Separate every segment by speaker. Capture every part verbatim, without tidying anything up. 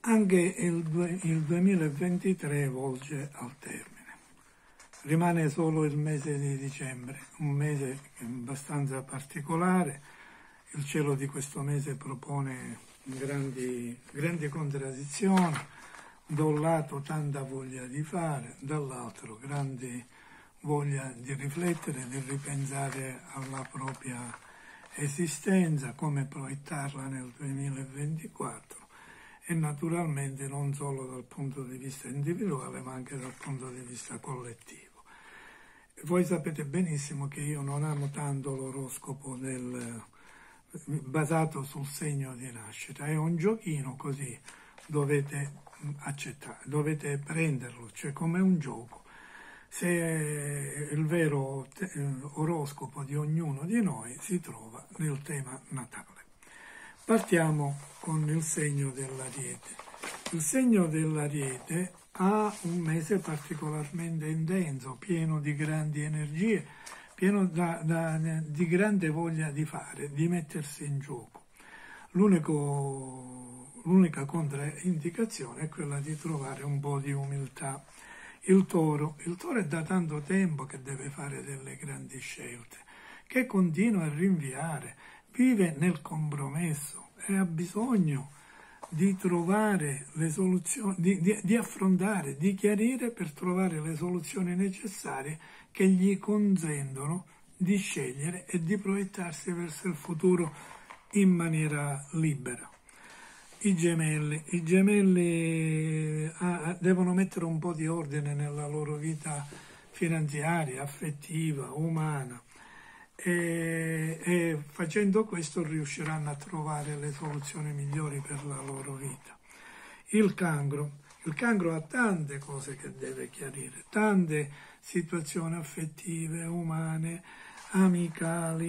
Speaker 1: Anche il, due- il duemilaventitré volge al termine. Rimane solo il mese di dicembre, un mese abbastanza particolare. Il cielo di questo mese propone grandi, grandi contraddizioni. Da un lato tanta voglia di fare, dall'altro grande voglia di riflettere, di ripensare alla propria esistenza, come proiettarla nel duemilaventiquattro e naturalmente non solo dal punto di vista individuale ma anche dal punto di vista collettivo. Voi sapete benissimo che io non amo tanto l'oroscopo del, basato sul segno di nascita, è un giochino così, dovete accettare, dovete prenderlo, cioè come un gioco. Se il vero oroscopo di ognuno di noi si trova nel tema natale. Partiamo con il segno dell'Ariete. Il segno dell'Ariete ha un mese particolarmente intenso, pieno di grandi energie, pieno da, da, di grande voglia di fare, di mettersi in gioco. L'unico, l'unica controindicazione è quella di trovare un po' di umiltà. Il toro, il toro è da tanto tempo che deve fare delle grandi scelte, che continua a rinviare, vive nel compromesso e ha bisogno di trovare le soluzioni, di, di, di affrontare, di chiarire per trovare le soluzioni necessarie che gli consentono di scegliere e di proiettarsi verso il futuro in maniera libera. I gemelli, i gemelli ah, devono mettere un po' di ordine nella loro vita finanziaria, affettiva, umana e, e facendo questo riusciranno a trovare le soluzioni migliori per la loro vita. Il cancro, il cancro ha tante cose che deve chiarire, tante situazioni affettive, umane, amicali.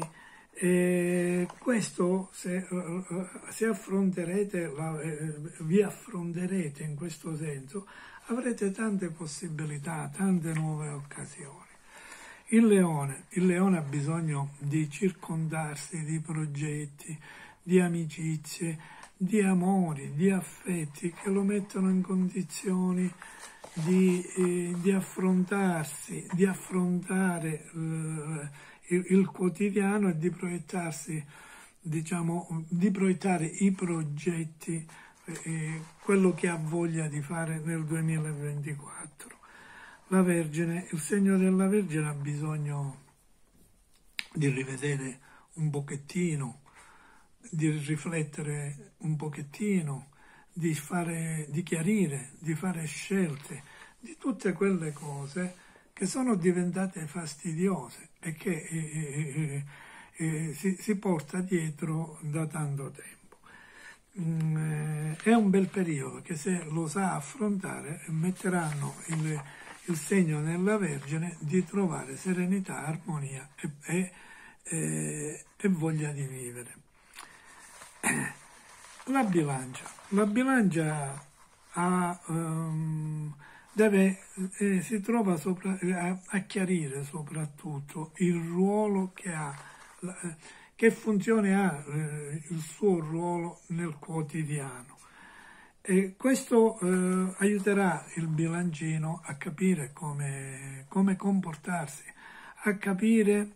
Speaker 1: E questo se, se affronterete, la, vi affronterete in questo senso, avrete tante possibilità, tante nuove occasioni. Il leone, il leone ha bisogno di circondarsi di progetti, di amicizie, di amori, di affetti che lo mettono in condizioni di, eh, di affrontarsi, di affrontare eh, il, il quotidiano e di proiettarsi, diciamo, di proiettare i progetti, eh, quello che ha voglia di fare nel duemilaventiquattro. La Vergine, il segno della Vergine ha bisogno di rivedere un pochettino, di riflettere un pochettino, di fare, di chiarire, di fare scelte, di tutte quelle cose che sono diventate fastidiose e che eh, eh, eh, si, si porta dietro da tanto tempo. Mm, è un bel periodo che se lo sa affrontare metteranno il, il segno nella Vergine di trovare serenità, armonia e, e, e, e voglia di vivere. La bilancia. La bilancia ha, um, deve, eh, si trova sopra, a, a chiarire soprattutto il ruolo che ha, la, che funzione ha eh, il suo ruolo nel quotidiano. E questo eh, aiuterà il bilancino a capire come, come comportarsi, a capire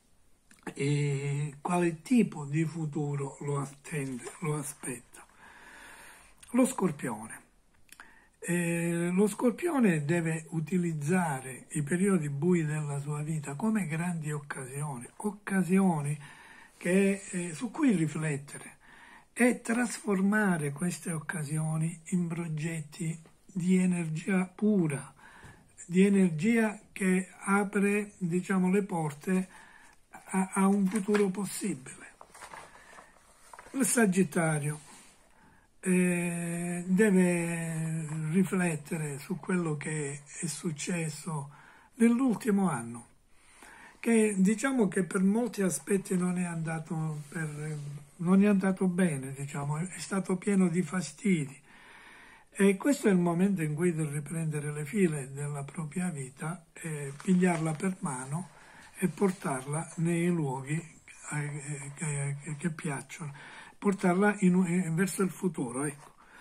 Speaker 1: e quale tipo di futuro lo attende, lo aspetta. Lo Scorpione. Eh, lo Scorpione deve utilizzare i periodi bui della sua vita come grandi occasioni, occasioni che, eh, su cui riflettere e trasformare queste occasioni in progetti di energia pura, di energia che apre, diciamo, le porte a, a un futuro possibile. Il Sagittario eh, deve riflettere su quello che è successo nell'ultimo anno, che diciamo che per molti aspetti non è andato, per, non è andato bene, diciamo, è stato pieno di fastidi. E questo è il momento in cui deve riprendere le file della propria vita, e pigliarla per mano e portarla nei luoghi eh, che, che, che piacciono, portarla in, in, verso il futuro. Ecco.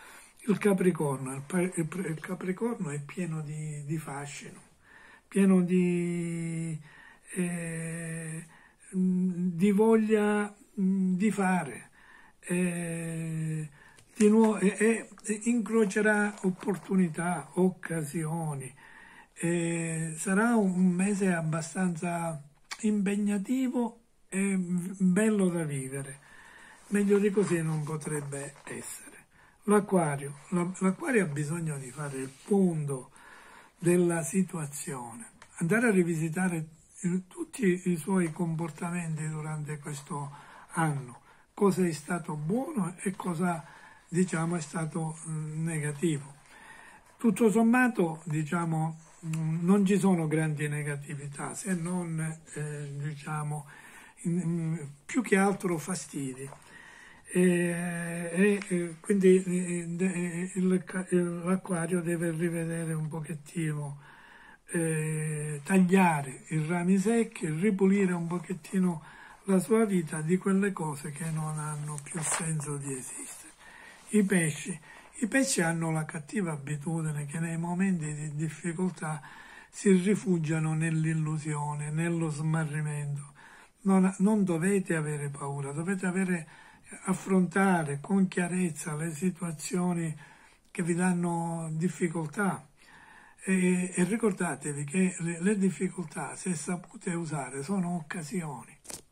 Speaker 1: Il Capricorno, il, pa- il pre- il Capricorno è pieno di, di fascino, pieno di, eh, mh, di voglia mh, di fare, eh, di nuovo, e, e incrocerà opportunità, occasioni. Eh, sarà un mese abbastanza impegnativo e bello da vivere. Meglio di così non potrebbe essere. L'acquario, la- l'acquario ha bisogno di fare il punto della situazione, andare a rivisitare il- tutti i suoi comportamenti durante questo anno, cosa è stato buono e cosa diciamo è stato mm, negativo. Tutto sommato, diciamo, mh, non ci sono grandi negatività, se non, eh, diciamo, in- in- più che altro fastidi. E, e- e quindi eh, de- il ca- il- l'acquario deve rivedere un pochettino, eh, tagliare i rami secchi, ripulire un pochettino la sua vita di quelle cose che non hanno più senso di esistere. I pesci. I pesci hanno la cattiva abitudine che nei momenti di difficoltà si rifugiano nell'illusione, nello smarrimento. Non, non dovete avere paura, dovete avere, affrontare con chiarezza le situazioni che vi danno difficoltà. E, e ricordatevi che le, le difficoltà, se sapute usare, sono occasioni.